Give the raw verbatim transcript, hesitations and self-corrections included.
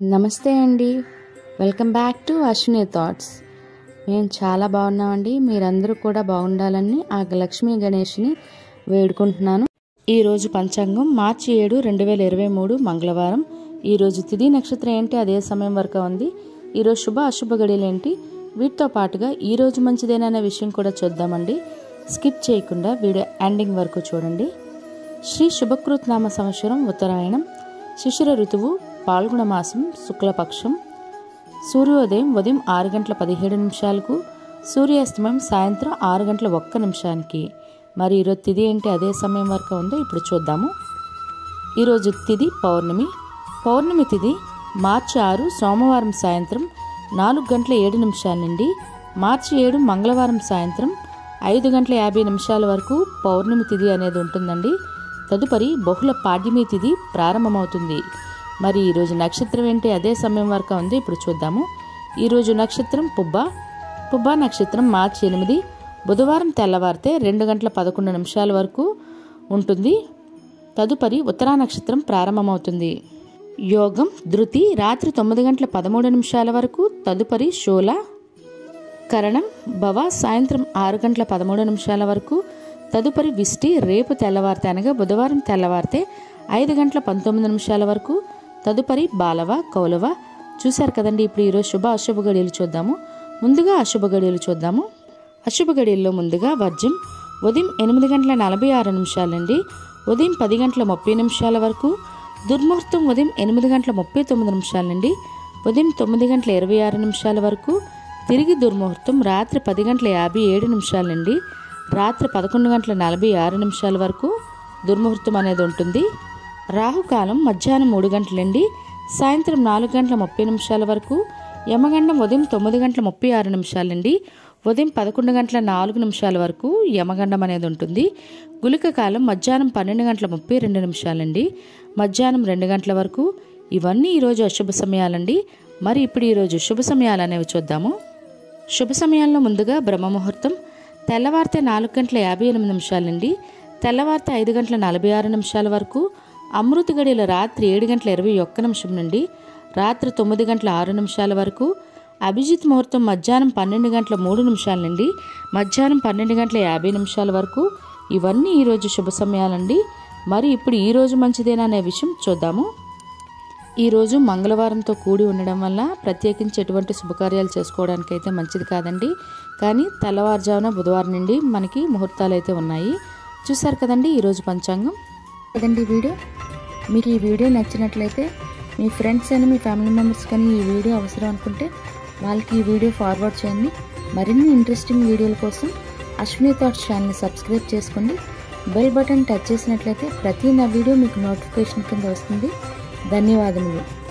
నమస్తే అండి, welcome back to Ashwini thoughts. మేము చాలా బాగున్నామండి. మీరందరూ కూడా బాగుండాలని ఆ లక్ష్మీ గణేష్ని వేడుకుంటున్నాను. ఈరోజు పంచాంగం మార్చి ఏడు రెండు వేల ఇరవై మూడు మంగళవారం. ఈరోజు తిథి నక్షత్రం ఏంటి, అదే సమయం వరకు ఉంది. ఈరోజు శుభ అశుభ గడియలు ఏంటి, వీటితో పాటుగా ఈరోజు మంచిదేననే విషయం కూడా చూద్దామండి. స్కిప్ చేయకుండా వీడియో ఎండింగ్ వరకు చూడండి. శ్రీ శుభకృత్ నామ సంవత్సరం ఉత్తరాయణం, శిశిర ఋతువు పాల్గొన మాసం శుక్లపక్షం, సూర్యోదయం ఉదయం ఆరు గంటల పదిహేడు నిమిషాలకు, సూర్యాస్తమయం సాయంత్రం ఆరు గంటల ఒక్క నిమిషానికి. మరి ఈరోజు తిథి ఏంటి, అదే సమయం వరకు ఉందో ఇప్పుడు చూద్దాము. ఈరోజు తిథి పౌర్ణమి. పౌర్ణమి తిథి మార్చి ఆరు సోమవారం సాయంత్రం నాలుగు గంటల ఏడు నిమిషాల నుండి మార్చి ఏడు మంగళవారం సాయంత్రం ఐదు గంటల యాభై నిమిషాల వరకు పౌర్ణమి తిథి అనేది ఉంటుందండి. తదుపరి బహుళ పాడ్యమి తిథి ప్రారంభమవుతుంది. మరి ఈరోజు నక్షత్రం ఏంటి, అదే సమయం వరకు ఉంది ఇప్పుడు చూద్దాము. ఈరోజు నక్షత్రం పుబ్బ. పుబ్బ నక్షత్రం మార్చి ఎనిమిది బుధవారం తెల్లవారితే రెండు గంటల పదకొండు నిమిషాల వరకు ఉంటుంది. తదుపరి ఉత్తరా నక్షత్రం ప్రారంభమవుతుంది. యోగం ధృతి రాత్రి తొమ్మిది గంటల పదమూడు నిమిషాల వరకు. తదుపరి శూల. కరణం భవ సాయంత్రం ఆరు గంటల పదమూడు నిమిషాల వరకు. తదుపరి విష్టి రేపు తెల్లవారితే అనగా బుధవారం తెల్లవారితే ఐదు గంటల పంతొమ్మిది నిమిషాల వరకు. తదుపరి బాలవ కౌలవ. చూశారు కదండి. ఇప్పుడు ఈరోజు శుభ అశుభ గడియలు చూద్దాము. ముందుగా అశుభ గడియలు చూద్దాము. అశుభ గడియల్లో ముందుగా వర్జం ఉదయం ఎనిమిది గంటల నలభై ఆరు నిమిషాల నుండి ఉదయం పది గంటల ముప్పై నిమిషాల వరకు. దుర్ముహూర్తం ఉదయం ఎనిమిది గంటల ముప్పై తొమ్మిది నిమిషాల నుండి ఉదయం తొమ్మిది గంటల ఇరవై ఆరు నిమిషాల వరకు. తిరిగి దుర్ముహూర్తం రాత్రి పది గంటల యాభై ఏడు నిమిషాల నుండి రాత్రి పదకొండు గంటల నలభై ఆరు నిమిషాల వరకు దుర్ముహూర్తం అనేది ఉంటుంది. రాహుకాలం మధ్యాహ్నం మూడు గంటల నుండి సాయంత్రం నాలుగు గంటల ముప్పై నిమిషాల వరకు. యమగండం ఉదయం తొమ్మిది గంటల ముప్పై ఆరు నిమిషాల నుండి ఉదయం పదకొండు గంటల నాలుగు నిమిషాల వరకు యమగండం అనేది ఉంటుంది. గుళిక కాలం మధ్యాహ్నం పన్నెండు గంటల ముప్పై రెండు నిమిషాల నుండి మధ్యాహ్నం రెండు గంటల వరకు. ఇవన్నీ ఈరోజు అశుభ సమయాలండి. మరి ఇప్పుడు ఈరోజు శుభ సమయాలు అనేవి చూద్దాము. శుభ సమయాల్లో ముందుగా బ్రహ్మముహూర్తం తెల్లవారితే నాలుగు గంటల యాభై ఎనిమిది నిమిషాల నుండి తెల్లవారితే ఐదు గంటల నలభై ఆరు నిమిషాల వరకు. అమృత గడియల రాత్రి ఏడు గంటల ఇరవై ఒక్క నిమిషం నుండి రాత్రి తొమ్మిది గంటల ఆరు నిమిషాల వరకు. అభిజిత్ ముహూర్తం మధ్యాహ్నం పన్నెండు గంటల మూడు నిమిషాల నుండి మధ్యాహ్నం పన్నెండు గంటల యాభై నిమిషాల వరకు. ఇవన్నీ ఈరోజు శుభ సమయాలండి. మరి ఇప్పుడు ఈరోజు మంచిదేనా అనే విషయం చూద్దాము. ఈరోజు మంగళవారంతో కూడి ఉండడం వల్ల ప్రత్యేకించి ఎటువంటి శుభకార్యాలు చేసుకోవడానికి అయితే మంచిది కాదండి. కానీ తెల్లవారుజామున బుధవారం నుండి మనకి ముహూర్తాలు అయితే ఉన్నాయి. చూసారు కదండి ఈరోజు పంచాంగం కదండి వీడియో. మీకు ఈ వీడియో నచ్చినట్లయితే మీ ఫ్రెండ్స్ అని మీ ఫ్యామిలీ మెంబర్స్ కానీ ఈ వీడియో అవసరం అనుకుంటే వాళ్ళకి ఈ వీడియో ఫార్వర్డ్ చేయండి. మరిన్ని ఇంట్రెస్టింగ్ వీడియోల కోసం అశ్విని థాట్స్ ఛానల్ని సబ్స్క్రైబ్ చేసుకోండి. బెల్ బటన్ టచ్ చేసినట్లయితే ప్రతి నా వీడియో మీకు నోటిఫికేషన్ కింద వస్తుంది. ధన్యవాదములు.